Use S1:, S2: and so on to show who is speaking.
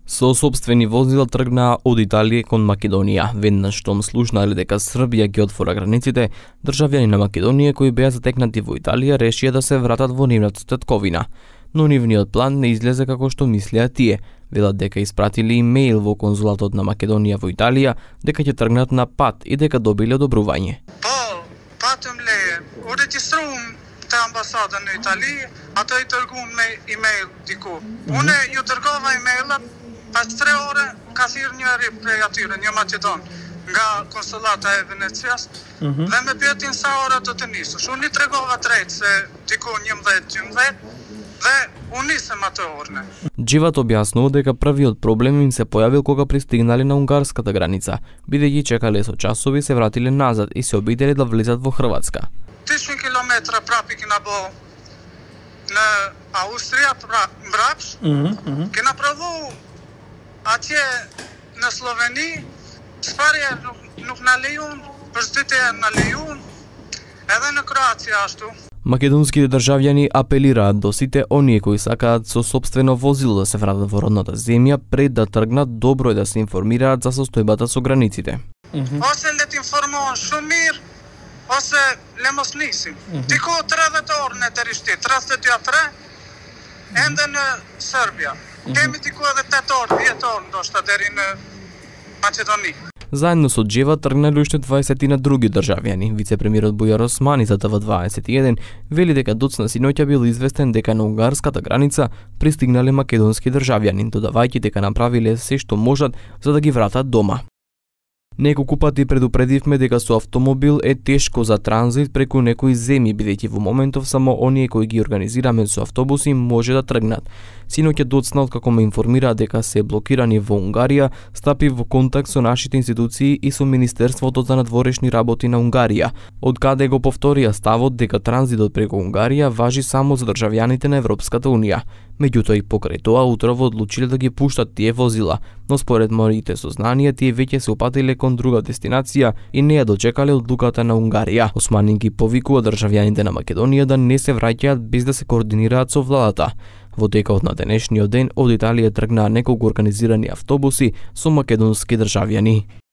S1: Со сопствени возила тргнаа од Италија кон Македонија. Веднаш штом слушнале дека Србија ги отвора границите, државјани на Македонија кои беа затекнати во Италија решија да се вратат во нивната татковина. Но нивниот план не излезе како што мислеа тие. Велат дека испратиле имејл во конзулатот на Македонија во Италија дека ќе тргнат на пат и дека добиле одобрување.
S2: Patëm leje, u regjistrum te ambasada në Itali, ata I tërgun me email diku. Une ju tërgova emailat, pas 3 ore ka thirrë njëri prej atyre, një Macedon, nga konsulata e Venecias, dhe me pyetin sa ora do të nisësh. Unë I tregova drejt se diku 11-12, dhe unë nisëm atë orën.
S1: Дживат објаснува дека првиот проблем им се појавил кога пристигнале на унгарската граница, бидејќи чекале со часови, се вратиле назад и се обиделе да влезат во Хрватска.
S2: 1000 километра прапи кена бо në Austria mbrapsh, kena provu atje në Sloveni, çfarë nuk na lejun, për çdo na lejun, edhe në Kroacia ashtu.
S1: Македонските државјани апелираат до сите оние кои сакаат со сопствено возило да се вратат во родната земја пред да тргнат, добро е да се информираат за состојбата со границите.
S2: Осе le të informohen shumë mirë, ose le mos nisim. Diku 30 orë në Terishti, 33 ende në Serbia. Kemi diku edhe 8 orë, 10 orë ndoshta deri në Македони.
S1: Заедно со Джева тргнале уште 20 на други државјани. Вице-премиерот Бујар Османи за ТВ21 вели дека доцна синоќа бил известен дека на унгарската граница пристигнале македонски државјани, додавајќи дека направиле се што можат за да ги вратат дома. Неколку пати предупредивме дека со автомобил е тешко за транзит преку некои земји, бидејќи во моментов само оние кои ги организираме со автобуси може да тргнат. Синоќа доцна како ме информира дека се блокирани во Унгарија, стапи во контакт со нашите институции и со Министерството за надворешни работи на Унгарија, од каде го повторија ставот дека транзитот преку Унгарија важи само за државјаните на Европската Унија. Меѓутоа и покрај тоа утрово одлучиле да ги пуштат тие возила, но според моите сознанија тие веќе се упатиле кон друга дестинација и не ја дочекале одлуката на Унгарија. Османи ги повикува државјаните на Македонија да не се враќаат без да се координираат со владата. Во текот на денешниот ден од Италија тргнаа неколку организирани автобуси со македонски државјани.